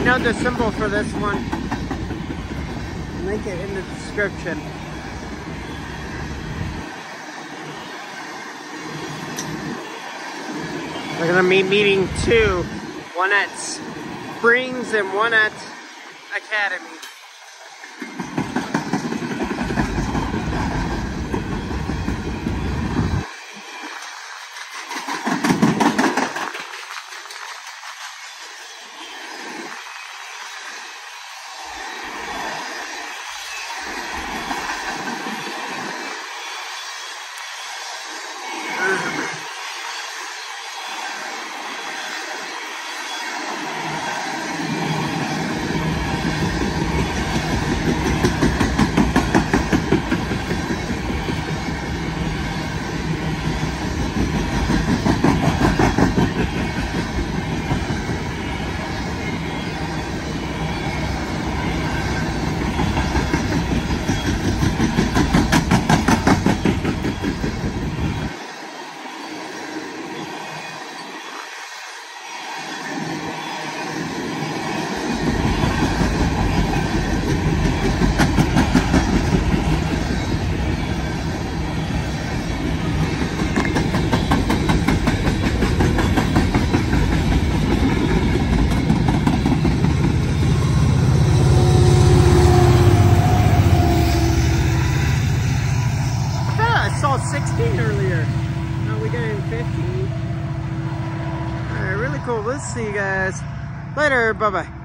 know the symbol for this one. Link it in the description. We're gonna be meeting two, one at Springs and one at Academy. I saw 16 earlier. Now we getting 15. Alright, really cool. We'll see you guys later. Bye bye.